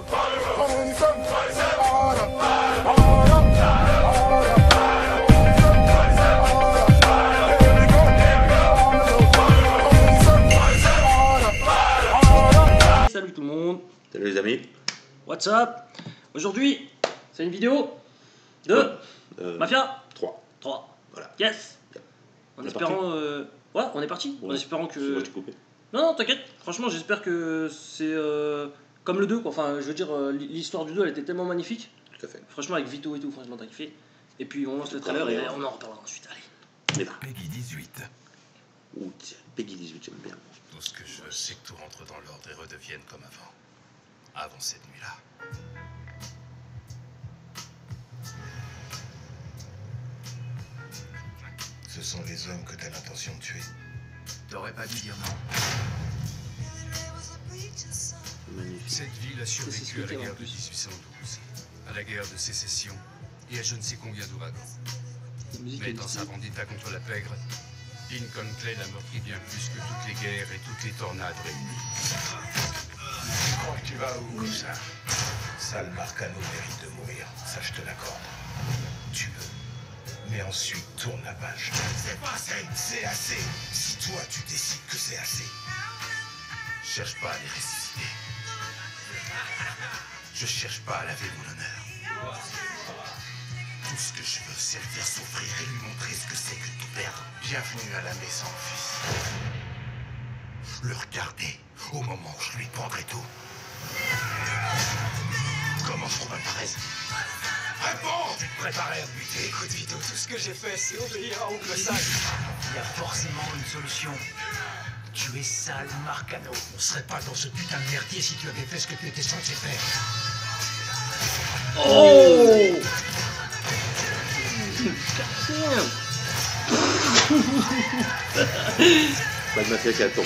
Salut tout le monde. Salut les amis. What's up? Aujourd'hui, c'est une vidéo de Mafia 3. 3. Voilà. Yes. En espérant... Ouais, on est parti. Ouais. En espérant que... Moi, je t'ai coupé. Non, t'inquiète. Franchement, j'espère que c'est comme le 2, quoi. Enfin, je veux dire, l'histoire du 2, elle était tellement magnifique. Tout à fait. Franchement, avec Vito et tout, franchement, t'as kiffé. Et puis, on lance le trailer et on en reparlera ensuite. Allez. On est là. Peggy 18. Ouh, tiens, Peggy 18, j'aime bien. Tout ce que je veux, c'est que tout rentre dans l'ordre et redevienne comme avant. Avant cette nuit-là. Ce sont les hommes que t'as l'intention de tuer. T'aurais pas dû dire non. Magnifique. Cette ville a survécu à la expliqué, en guerre de plus. 1812, à la guerre de sécession et à je ne sais combien d'ouragans. La musique Mais est dans ici. sa vendetta contre la pègre, Lincoln Clay a meurtri bien plus que toutes les guerres et toutes les tornades réunies. Tu crois que tu vas où comme ça? Sal Marcano mérite de mourir, ça je te l'accorde. Tue-le. Mais ensuite, tourne la page. C'est pas assez, c'est assez. Si toi tu décides que c'est assez. Cherche pas à les ressusciter. Je cherche pas à laver mon honneur. Tout ce que je veux, c'est le faire souffrir et lui montrer ce que c'est que de tout perdre. Bienvenue à la maison, fils. Le regarder au moment où je lui prendrai tout. Comment je trouve ma paresse? Réponds! Tu te préparais à me buter. Écoute, Vito, tout ce que j'ai fait, c'est obéir à Oncle Sal. Il y a forcément une solution. Tu es Sal Marcano. On serait pas dans ce putain de merdier si tu avais fait ce que tu étais censé faire. Oh. Pas de mafia qui attend.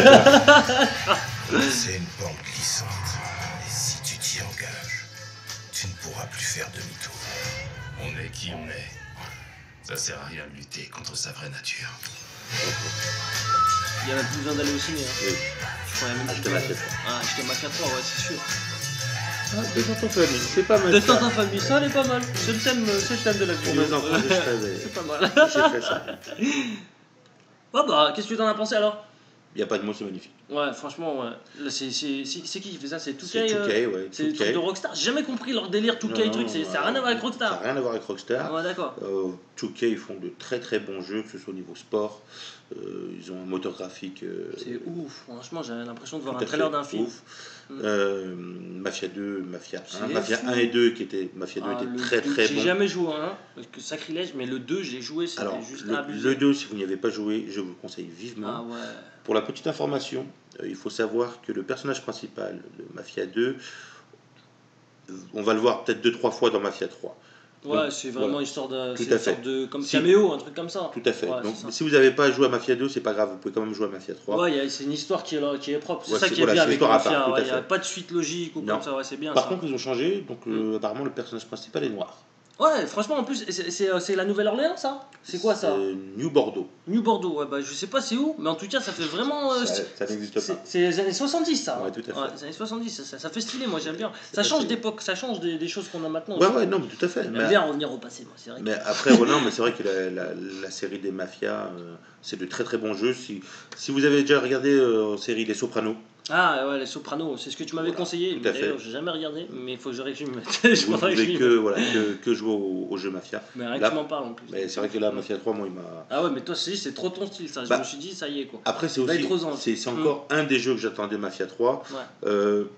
C'est une pente glissante. Et si tu t'y engages, tu ne pourras plus faire demi-tour. On est qui on est. Ça sert à rien de lutter contre sa vraie nature. Il y en a plus besoin d'aller au ciné. Hein. Oui. Je crois qu'il y a même Acheter plus Mafia besoin. Ah, acheter Mafia 3, ouais, c'est sûr. Ah, détente en famille, c'est pas mal. De ça. temps en famille, ça elle est pas mal. C'est le thème de la Pour vidéo. mes enfants, je ferais- C'est pas mal. j'ai fait ça. Oh bah, qu'est-ce que tu en as pensé alors? Il n'y a pas de mots, c'est magnifique. Ouais, franchement, ouais. Là, c'est qui fait ça? C'est 2K, C'est 2K, ouais. c'est le truc de Rockstar. J'ai jamais compris leur délire 2K truc, ça n'a rien à voir avec Ça Rockstar. n'a rien à voir avec Rockstar. Ouais, d'accord. 2K, ils font de très très bons jeux, que ce soit au niveau sport. Ils ont un moteur graphique. C'est ouf, franchement, j'ai l'impression de voir tout un à trailer fait d'un film. ouf. Mm. Mafia 2, Mafia 1, C'est Mafia fou. 1 et 2 qui étaient. Mafia 2 Ah, était le très 2, très j'ai bon. jamais joué à un, parce que sacrilège, mais le 2, j'ai joué, c'était Alors, juste le abusé. 2, si vous n'y avez pas joué, je vous le conseille vivement. Ah ouais. Pour la petite information, il faut savoir que le personnage principal de Mafia 2, on va le voir peut-être 2-3 fois dans Mafia 3. Ouais, Donc, c'est vraiment voilà. histoire de. Tout C'est à une sorte fait. de. Comme Si. caméo, un truc comme ça. Tout à fait. Ouais, Donc, c'est ça. si vous n'avez pas joué à Mafia 2, c'est pas grave, vous pouvez quand même jouer à Mafia 3. Ouais, c'est une histoire qui est propre. C'est Ouais, ça c'est- qui est voilà, bien c'est avec l'histoire à part, Mafia. tout à Ouais, il n'y a fait. pas de suite logique ou Non. comme ça, ouais, c'est bien Par ça. contre, ils ont changé, donc apparemment le personnage principal est noir. Ouais, franchement, en plus, c'est la Nouvelle-Orléans, ça? C'est quoi ça? New Bordeaux. New Bordeaux, ouais, bah je sais pas c'est où, mais en tout cas, ça fait vraiment. Ça n'existe pas. C'est les années 70, ça. Ouais, tout à fait. Les années 70, ça fait stylé, moi j'aime bien. Ça passé. change d'époque, ça change des choses qu'on a maintenant. Ouais, aussi. ouais, non, mais tout à fait. J'aime Mais, bien revenir au passé, moi, c'est vrai. mais après, voilà, non, mais c'est vrai que la série des mafias, c'est de très très bons jeux. Si vous avez déjà regardé en série Les Sopranos, Ah ouais, les Sopranos, c'est ce que tu m'avais Voilà, conseillé. tout à fait. D'ailleurs, j'ai jamais regardé, mais il faut que je résume. vous ne pouvez que jouer au jeu mafia. Mais rien Là- que tu m'en parles en plus. Mais c'est vrai que là, Mafia 3, moi, il m'a. Ah ouais, mais toi, c'est trop ton style, ça. Je Bah, me suis dit, ça y est, quoi. Après, c'est Là, aussi. il est trop zen. C'est encore un des jeux que j'attendais, Mafia 3. Ouais.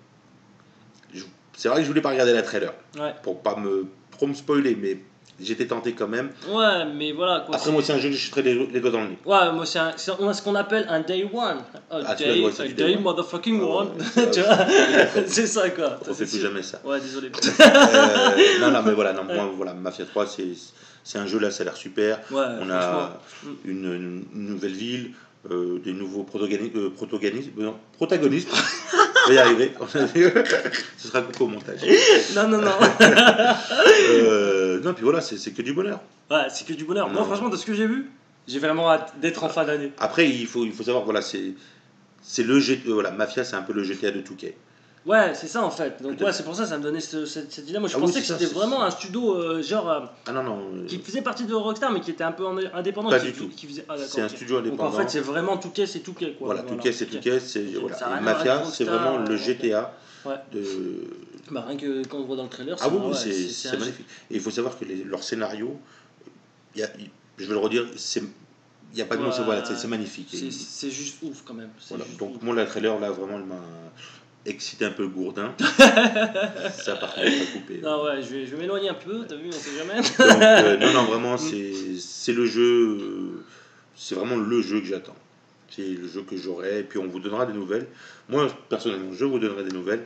C'est vrai que je voulais pas regarder la trailer Ouais. pour pas trop me spoiler, mais j'étais tenté quand même. Ouais, mais voilà, quoi. Après, moi, c'est un jeu que je jetterai les doigts dans le nez. Ouais, moi, c'est ce qu'on appelle un day one. Ah, tu vois, ouais, c'est A du day day one. motherfucking Ah ouais, one. ouais, Tu ouais. vois, c'est ça, quoi. On fait plus jamais ça. Ouais, désolé. Non, mais voilà, non, moi, voilà, Mafia 3, c'est un jeu là, ça a l'air super. Ouais, On franchement. a une nouvelle ville, des nouveaux protagonistes. On va y arriver. Ce sera coupé au montage. Non, non, non. Non, puis voilà, c'est que du bonheur. Ouais, c'est que du bonheur. Moi, Non. franchement, de ce que j'ai vu, j'ai vraiment hâte d'être en fin d'année. Après, il faut savoir, voilà, c'est le GTA, voilà, Mafia, c'est un peu le GTA de 2K. Ouais, c'est ça en fait. Donc Peut-être. ouais, c'est pour ça que ça me donnait cette idée. Moi je Ah oui, pensais c'est que ça, c'était c'est vraiment ça. un studio genre Ah non, non. qui faisait partie de Rockstar mais qui était un peu indépendant. Pas qui, du tout. Qui faisait... Ah, d'accord, C'est un ok. studio Donc indépendant. en fait c'est vraiment Touquet, c'est Touquet quoi. Voilà, Touquet, c'est Touquet. Voilà. Ça a Et rien à voir Mafia, avec c'est Rockstar, vraiment le ok. GTA Ouais. de. Bah rien que quand on voit dans le trailer, Ah oui, ouais, c'est un- magnifique. Et il faut savoir que leur scénario, je vais le redire, il n'y a pas de mots, Ouais, voilà, c'est magnifique. Et c'est juste ouf quand même. C'est voilà. juste Donc ouf. moi, le trailer, là, vraiment, il m'a excité un peu le gourdin. Ça, par contre, pas coupé. Non ouais, je vais m'éloigner un peu, t'as vu, on sait jamais. Donc, non, vraiment, c'est le jeu, c'est vraiment le jeu que j'attends. C'est le jeu que j'aurai, et puis on vous donnera des nouvelles. Moi, personnellement, je vous donnerai des nouvelles.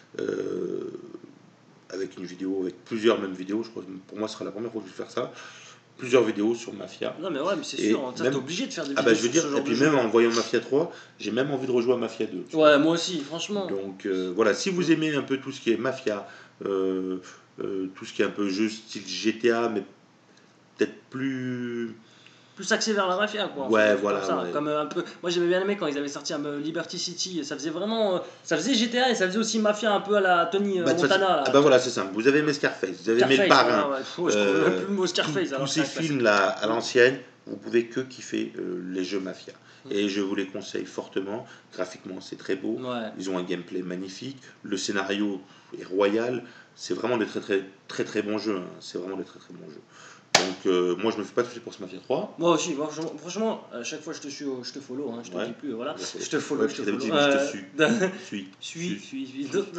Avec une vidéo, avec plusieurs mêmes vidéos. Je crois que pour moi, ce sera la première fois que je vais faire ça. Plusieurs vidéos sur Mafia. Non mais ouais, mais c'est Et sûr, ça même- t'es obligé de faire des vidéos Ah bah je veux sur dire, ce et genre puis de jeu. même en voyant Mafia 3, j'ai même envie de rejouer à Mafia 2. tu vois. Ouais, moi aussi, franchement. Donc voilà, si vous aimez un peu tout ce qui est Mafia, tout ce qui est un peu jeu style GTA, mais peut-être plus... Plus axé vers la mafia quoi. Ouais, Comme voilà, ça, ouais. comme un peu. Moi j'avais bien aimé quand ils avaient sorti Liberty City, ça faisait vraiment ça faisait GTA et ça faisait aussi mafia un peu à la Tony Bah, de toute façon- Montana là. ah bah voilà, c'est simple. Vous avez aimé Scarface, vous avez aimé le Scarface, Parrain. ouais, ouais. Ouais, je trouve même plus le mot Scarface Tous alors ces Scarface. films là à l'ancienne, vous pouvez que kiffer les jeux Mafia. Et je vous les conseille fortement. Graphiquement, c'est très beau. Ouais. Ils ont un gameplay magnifique. Le scénario est royal. C'est vraiment des très bons jeux. Hein. C'est vraiment des très bons jeux. Donc moi je me fais pas toucher pour ce Mafia 3. Moi aussi, franchement, à chaque fois je te follow, hein, je te Ouais. dis plus, voilà. Ouais, Je te follow, ouais, je te d'habitude, follow. je te suis. Suis.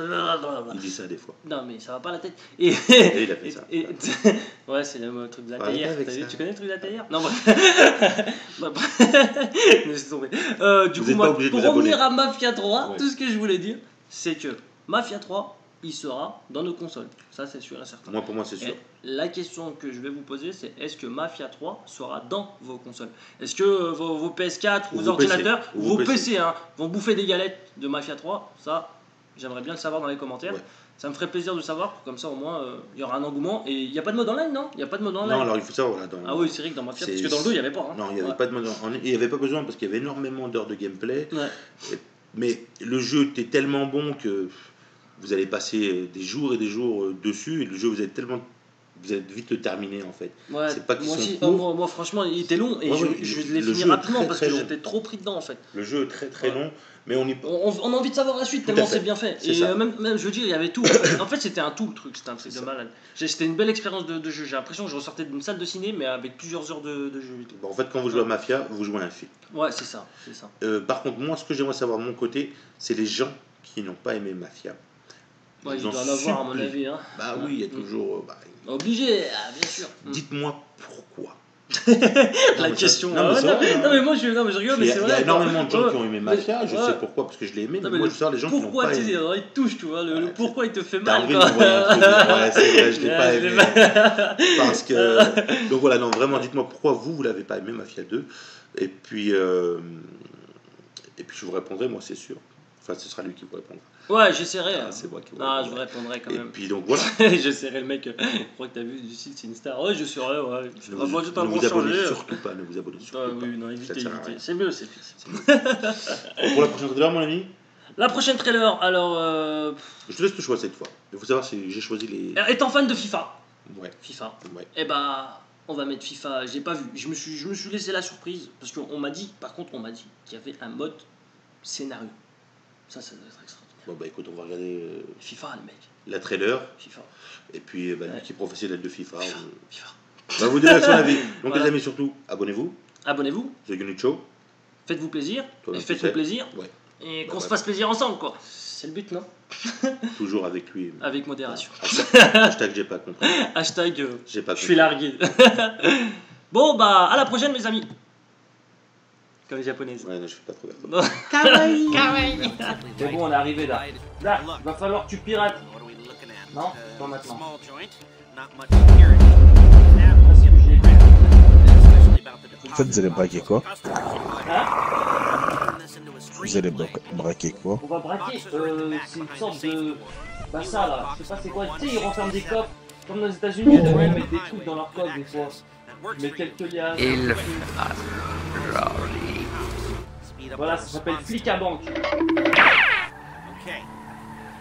Il dit ça des fois. Non mais ça va pas la tête. Et, Et il a fait ça. ouais, c'est le truc de la Arrêtez théière. avec T'as vu, ça. tu connais le truc de la théière? Non, bref. Bah, bref. Laisse tomber. Du Vous coup, êtes pas moi, obligé de pour vous abonner. revenir à Mafia 3, Ouais. tout ce que je voulais dire, c'est que Mafia 3, il sera dans nos consoles. Ça, c'est sûr et certain. Moi pour moi c'est sûr. Et la question que je vais vous poser, c'est est-ce que Mafia 3 sera dans vos consoles? Est-ce que vos PS4 ou Ou vos vos ordinateurs, PC. ou Ou vos vos PC hein, vont bouffer des galettes de Mafia 3? Ça, j'aimerais bien le savoir dans les commentaires. Ouais. Ça me ferait plaisir de savoir, comme ça au moins il y aura un engouement. Et il n'y a pas de mode online, non? Il n'y a pas de mode online? Non, alors il faut savoir voilà, dans... Ah oui, c'est vrai que dans Mafia, parce C'est- que dans le 2, il n'y avait pas. Hein. Non, il n'y avait Ouais. pas de mode il n'y avait pas besoin parce qu'il y avait énormément d'heures de gameplay. Ouais. Mais le jeu était tellement bon que vous allez passer des jours et des jours dessus et le jeu vous êtes vite le terminer en fait. Ouais, C'est pas qu'ils moi sont aussi, courts. moi, franchement il était long et Ouais, je, ouais, je le l'ai fini jeu est rapidement très, parce très que long. j'étais trop pris dedans en fait. Le jeu est très Ouais. long, mais on y On a envie de savoir la suite Tout à tellement fait. c'est bien fait. C'est Et ça. même, je veux dire, il y avait tout. En fait, c'était un tout le truc, c'était un truc C'est de ça. malade. C'était une belle expérience de jeu. J'ai l'impression que je ressortais d'une salle de ciné mais avec plusieurs heures de jeu. et tout. Bon, en fait, quand vous jouez à Mafia, vous jouez à un film. Ouais, c'est ça, c'est ça. Par contre, moi, ce que j'aimerais savoir de mon côté, c'est les gens qui n'ont pas aimé Mafia. Ouais, Je il vous en doit en avoir à mon supplie. avis. Hein. Bah oui, il y a toujours. Obligé, ah, bien sûr. Dites-moi pourquoi. La question. Non, mais ouais, c'est vrai, hein. non, mais moi je rigole, Il mais y a, c'est il y vrai. a énormément de gens quoi. qui ont aimé Mafia, je Ouais. sais pourquoi, parce que je l'ai aimé, Non, mais moi je veux savoir les gens qui n'ont pourquoi pas tu aimé. dis, il te touche, tu vois, le Ouais, pourquoi il te fait T'as mal envie de quoi. m'envoyer un truc, ouais, c'est vrai, je l'ai Ouais, pas je l'ai aimé. Parce que. Donc voilà, non, vraiment, dites-moi pourquoi vous l'avez pas aimé, Mafia 2. Et puis je vous répondrai, moi, c'est sûr. Enfin, ce sera lui qui vous répondra. Ouais, j'essaierai. Ah, c'est moi qui vous Ah, je répondrai. vous répondrai quand Et même. puis donc voilà. J'essaierai le mec. Je crois que t'as vu du site, c'est une star. Ouais, je serai, ouais. Ne Ah, moi, vous, je ne t'en vous changer. abonnez surtout pas, ne vous abonnez surtout Ah, pas. oui, non, Ça évitez, sert à évitez. rien. C'est mieux, c'est Pour la prochaine trailer, mon ami, La prochaine trailer, alors. je te laisse le choix cette fois. Il faut savoir si j'ai choisi les. Étant fan de FIFA. Ouais, FIFA. ouais. Eh bah, on va mettre FIFA. J'ai pas vu. Je me suis laissé la surprise parce qu'on m'a dit, par contre, on m'a dit qu'il y avait un mode scénario. Ça doit être extraordinaire. Bon, bah écoute, on va regarder FIFA, le mec. la trailer. FIFA. Et puis, lui Ouais. qui est professionnel de FIFA. FIFA. On va vous donner son avis. Donc, Voilà. les amis, surtout, abonnez-vous. Abonnez-vous, The Unit Show. faites-vous plaisir, Toi, et tu faites-nous sais. plaisir, Ouais. et Bah, qu'on se ouais. fasse plaisir ensemble, quoi. C'est le but, non? Toujours avec lui. Avec modération. Hashtag j'ai pas compris. Hashtag, J'ai pas je suis compris. largué. Bon, bah, à la prochaine, mes amis. Comme les japonaises. Ouais, non, je fais pas trop Non. Kawaii. C'est bon, on est arrivé là. Là, il va falloir que tu pirates. Non, pas maintenant. En fait, vous allez braquer quoi? Hein? Vous allez braquer quoi? On va braquer, c'est une sorte de... Bah ça là, je sais pas c'est quoi, tu sais ils renferment des coffres, comme aux États-Unis, ils devraient mettre des trucs dans leurs coffres des fois. Mais quelques liasses. Voilà, ça s'appelle flic à banque.